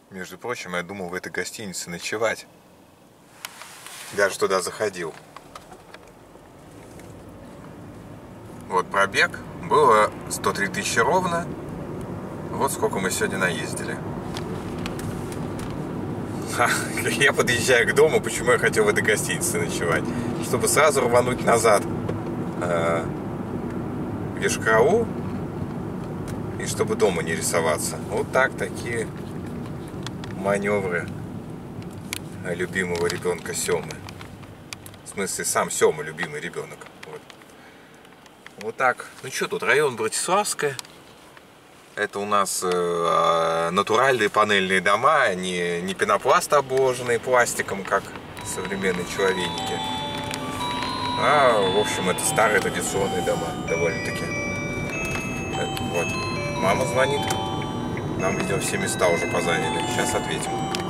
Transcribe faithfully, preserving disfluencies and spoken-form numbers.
Между прочим, я думал в этой гостинице ночевать. Даже туда заходил. Вот пробег. Было сто три тысячи ровно. Вот сколько мы сегодня наездили. Ха, я подъезжаю к дому, почему я хотел в этой гостинице ночевать? Чтобы сразу рвануть назад э, в Йошкар-Олу. И чтобы дома не рисоваться. Вот так, такие маневры любимого ребенка Семы. В смысле, сам Сема любимый ребенок. Вот. Вот так. Ну что тут, район Братиславская. Это у нас э, натуральные панельные дома, не, не пенопласт, обложенные пластиком, как современные человеники. А, в общем, это старые традиционные дома, довольно-таки. Вот. Мама звонит. Нам, видимо, все места уже позаняли. Сейчас ответим.